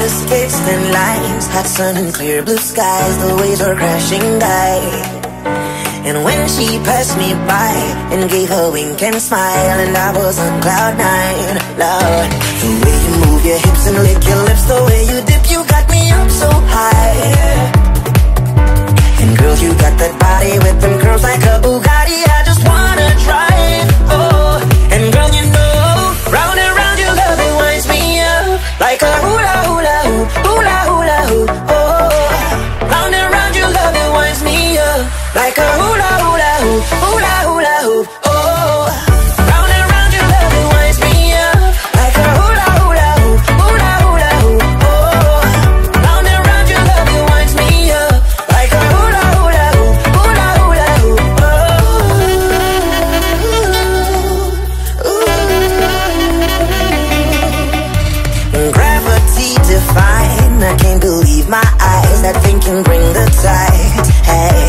escapes thin lines, hot sun and clear blue skies, the waves were crashing by. And when she passed me by and gave a wink and smile, and I was on cloud nine, Lord. The way you move your hips and lick your lips, the way you dip, you got me up so high. And girl, you got that body with them curls like a Bugatti, I just wanna drive, oh. And girl, you know, round and round your love, it winds me up like a hula hula hoop, hula hula hoop, oh. Round and round your love, it winds me up like a hula hula hoop, hula hula hoop, oh. Round and round your love, it winds me up like a hula hula hoop, hula hula hoop, oh. Round and round your love, it winds me up like a hula hula hoop, hula hula hoop, oh. Gravity defying, I can't believe my eyes, that thing can bring the tide, hey.